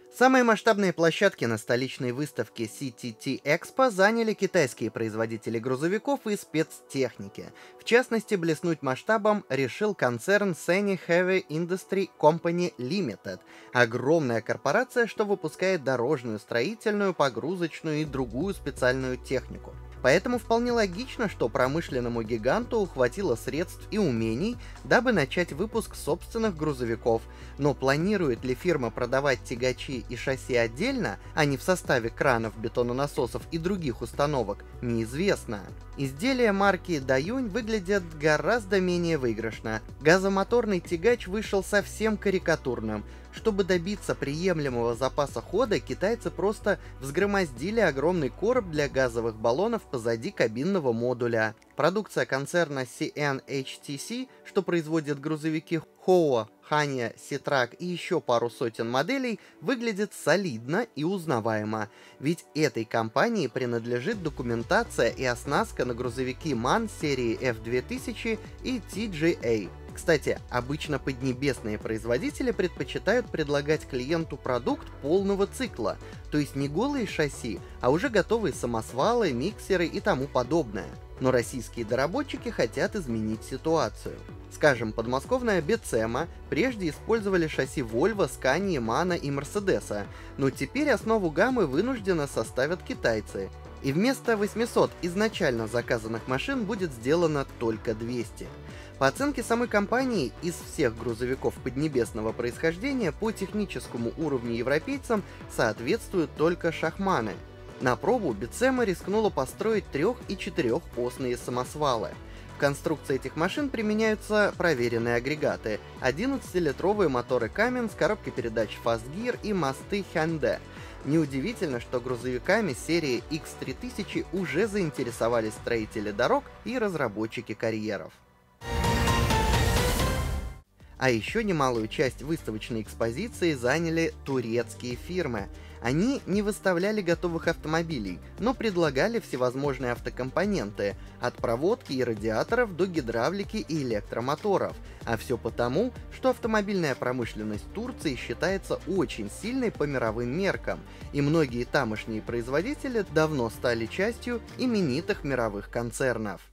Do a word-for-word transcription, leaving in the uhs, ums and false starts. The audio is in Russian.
Самые масштабные площадки на столичной выставке си ти ти Экспо заняли китайские производители грузовиков и спецтехники. В частности, блеснуть масштабом решил концерн Sany Heavy Industry Company Limited, огромная корпорация, что выпускает дорожную, строительную, погрузочную и другую специальную технику. Поэтому вполне логично, что промышленному гиганту хватило средств и умений, дабы начать выпуск собственных грузовиков. Но планирует ли фирма продавать тягачи и шасси отдельно, а не в составе кранов, бетононасосов и других установок, неизвестно. Изделия марки Даюнь выглядят гораздо менее выигрышно. Газомоторный тягач вышел совсем карикатурным. Чтобы добиться приемлемого запаса хода, китайцы просто взгромоздили огромный короб для газовых баллонов позади кабинного модуля. Продукция концерна си эн эйч ти си, что производит грузовики Хоа, Ханья, Ситрак и еще пару сотен моделей, выглядит солидно и узнаваемо. Ведь этой компании принадлежит документация и оснастка на грузовики ман серии эф две тысячи и ти джи эй. Кстати, обычно поднебесные производители предпочитают предлагать клиенту продукт полного цикла, то есть не голые шасси, а уже готовые самосвалы, миксеры и тому подобное. Но российские доработчики хотят изменить ситуацию. Скажем, подмосковная Бецема прежде использовали шасси Volvo, Scania, MAN и Mercedes, но теперь основу гаммы вынужденно составят китайцы. И вместо восьмисот изначально заказанных машин будет сделано только двести. По оценке самой компании, из всех грузовиков поднебесного происхождения по техническому уровню европейцам соответствуют только шахманы. На пробу Бецема рискнула построить трех- и четырехосные самосвалы. В конструкции этих машин применяются проверенные агрегаты: одиннадцатилитровые моторы Cummins, коробки передач Fast Gear и мосты Hyundai. Неудивительно, что грузовиками серии икс три тысячи уже заинтересовались строители дорог и разработчики карьеров. А еще немалую часть выставочной экспозиции заняли турецкие фирмы. Они не выставляли готовых автомобилей, но предлагали всевозможные автокомпоненты, от проводки и радиаторов до гидравлики и электромоторов. А все потому, что автомобильная промышленность Турции считается очень сильной по мировым меркам, и многие тамошние производители давно стали частью именитых мировых концернов.